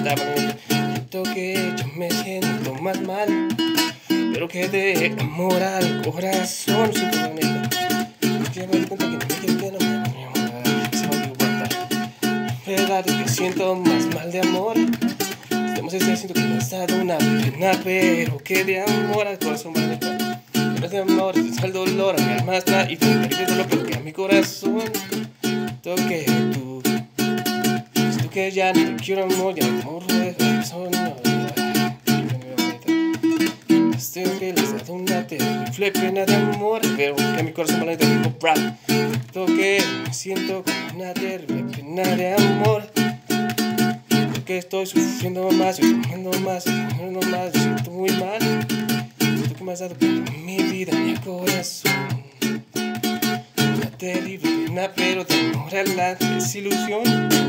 la manera. Siento que yo me siento más mal, pero que de amor al corazón siento la neta. Que me di cuenta que no me quieres, que no me enamora, que se va a guardar. Verdad es que siento más mal de amor. Estamos siento que me has dado una pena, pero que de amor al corazón va a neta. No es de amor, es el dolor, a mi alma está y tú me dices dolor, pero que a mi corazón toque tú. Siento que ya no te quiero amor, ya no amor de corazón, no. Estoy que les he dado una terrible pena de amor, pero que a mi corazón va a neta, digo rap. Siento que me siento con una terrible pena de amor. Que estoy sufriendo más, sufriendo más, sufriendo más, me siento muy mal. Siento que me has dado en mi vida, mi corazón. Una terrible pena, pero te amor a la desilusión.